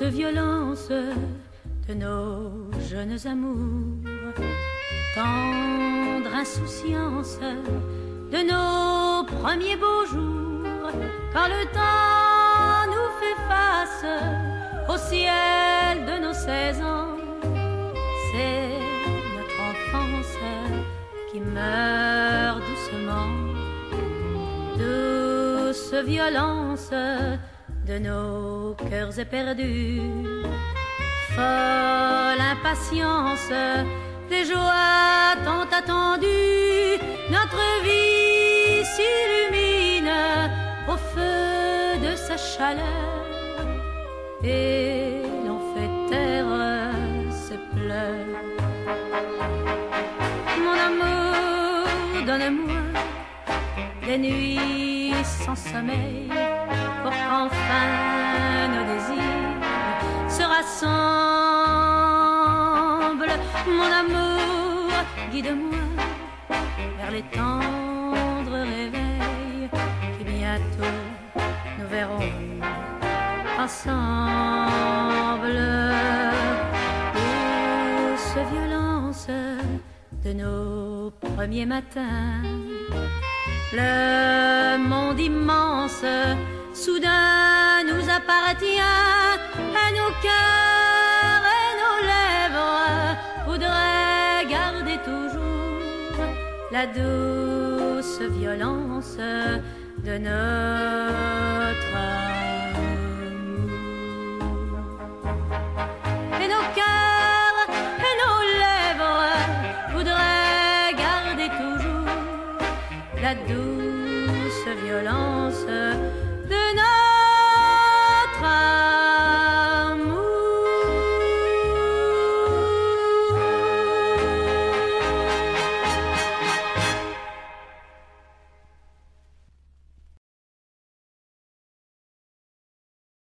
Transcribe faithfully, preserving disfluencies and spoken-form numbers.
violence de nos jeunes amours, tendre insouciance de nos premiers beaux jours, quand le temps nous fait face au ciel de nos seize ans. C'est notre enfance qui meurt doucement, douce violence de nos cœurs éperdus, folle impatience des joies tant attendues. Notre vie s'illumine au feu de sa chaleur et l'on fait taire ses pleurs. Mon amour, donne-moi des nuits sans sommeil, pour qu'enfin nos désirs se rassemblent. Mon amour, guide-moi vers les tendres réveils qui bientôt nous verrons ensemble. Douce violence de nos premiers matins, le monde immense soudain nous appartient, et nos cœurs et nos lèvres voudraient garder toujours la douce violence de notre amour. Et nos cœurs et nos lèvres voudraient garder toujours la douce violence